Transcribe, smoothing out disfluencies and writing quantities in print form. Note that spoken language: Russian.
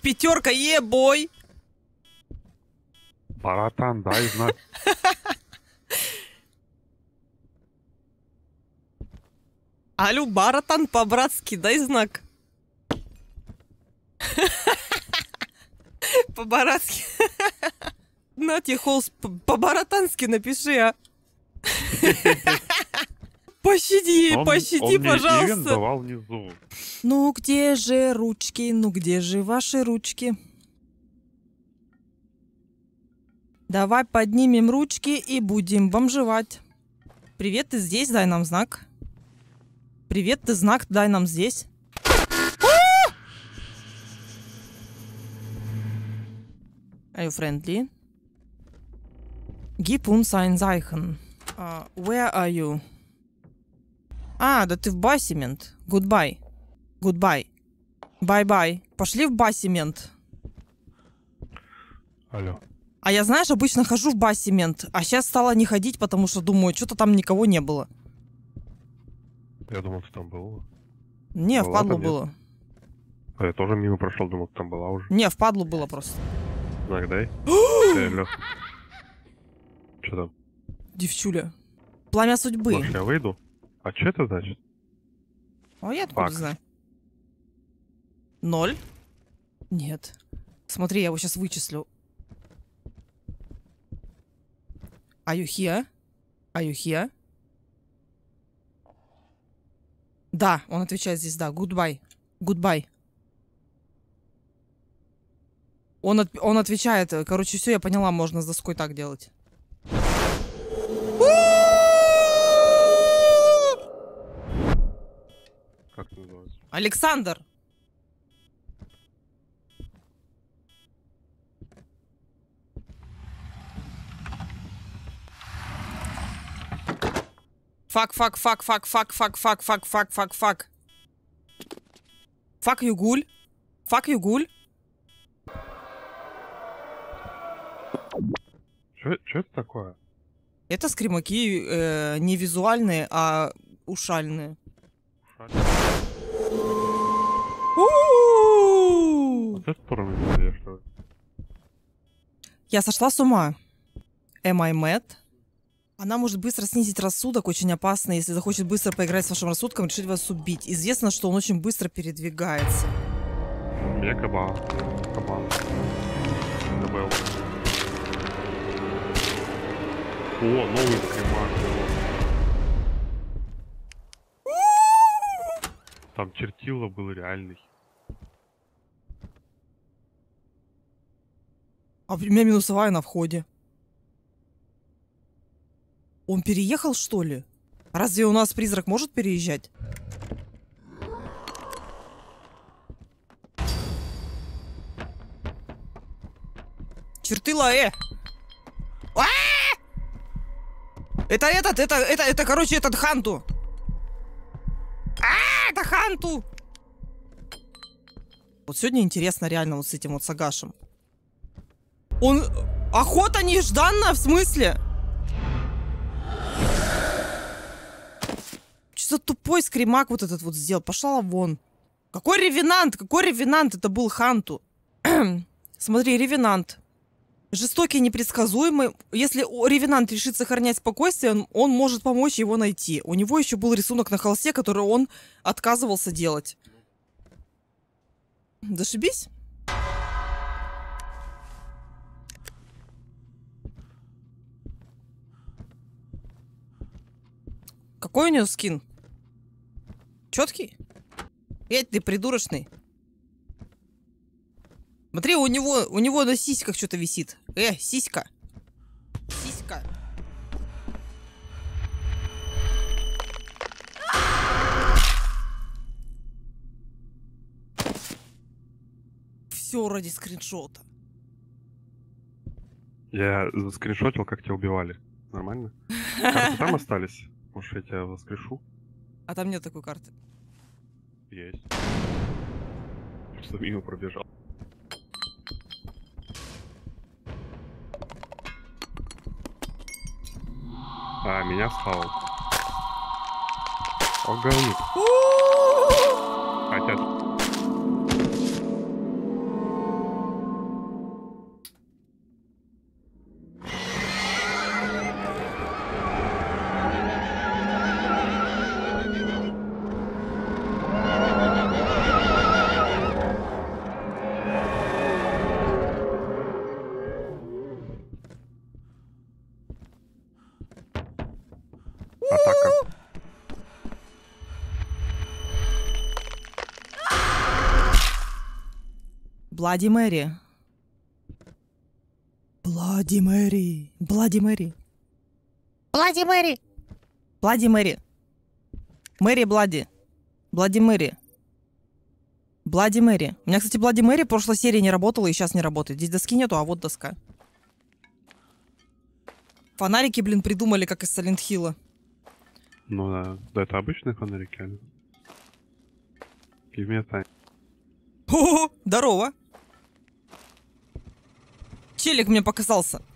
Пятерка, ебой. Братан, дай знак. Алю, братан, по-братски, дай знак. По-братски. На тебе, Холс, по-братански напиши, а. Пощади, пощади, пожалуйста. Он давал внизу. Ну где же ручки, ну где же ваши ручки? Давай поднимем ручки и будем бомжевать. Привет, ты здесь? Дай нам знак. Привет, ты знак, дай нам здесь. Are you friendly? Gib uns ein Zeichen. Where are you? А, да ты в бассемент. Goodbye. Goodbye. Bye-bye. Пошли в бассемент. Алло. А я, знаешь, обычно хожу в бассемент, а сейчас стала не ходить, потому что думаю, что-то там никого не было. Я думал, ты там был. Не, Была впадлу там, было. А я тоже мимо прошел, думал, ты там была уже. Не, впадлу было просто. Знак дай. Алло. Что там? Девчуля. Пламя судьбы. Может, я выйду? А что это значит? А я откуда Факт. знаю? 0? Нет. Смотри, я его сейчас вычислю. Are you here? Are you here? Да, он отвечает здесь, да. Goodbye. Goodbye. Он отвечает. Короче, все, я поняла, можно с доской так делать. Как это называется? Александр! Фак. Фак Югуль. Фак Югуль. Что это такое? Это скримаки не визуальные, а ушальные. Вот это порвы мне, что ли? Я сошла с ума. Am I mad? Она может быстро снизить рассудок, очень опасно, если захочет быстро поиграть с вашим рассудком, решить вас убить. Известно, что он очень быстро передвигается. Я кабан. Кабан. КБЛ. О, новый скримак. Там чертила был реальный. А у меня минусовая на входе. Он переехал, что ли? Разве у нас призрак может переезжать? Чертыла, Это, короче, этот Ханту. Это Ханту. Вот сегодня интересно реально вот с этим вот Сагашем. Он... Охота нежданная, в смысле? Что за тупой скримак вот этот вот сделал? Пошла вон. Какой ревенант? Какой ревенант? Это был Ханту. Смотри, ревенант. Жестокий, непредсказуемый. Если ревенант решит сохранять спокойствие, он может помочь его найти. У него еще был рисунок на холсте, который он отказывался делать. Зашибись. Какой у него скин? Четкий? Эй, ты придурочный. Смотри, у него на сиськах что-то висит. Сиська. Сиська. Все ради скриншота. Я заскриншотил, как тебя убивали. Нормально? Карты там остались? Может, я тебя воскрешу? А там нет такой карты. Есть. Что мимо пробежал. А, меня стал. Говник. Хотя... Блади Мэри. Блади Мэри. Блади Мэри. Блади Мэри. Блади Мэри. Мэри Блади. Блади Мэри. Блади Мэри. У меня, кстати, Блади Мэри в прошлой серии не работала и сейчас не работает. Здесь доски нету, а вот доска. Фонарики, блин, придумали, как из Silent Hill'а. Ну да. Да, это обычные фонарики, они. Give me a time. О, здорово. Челик мне показался.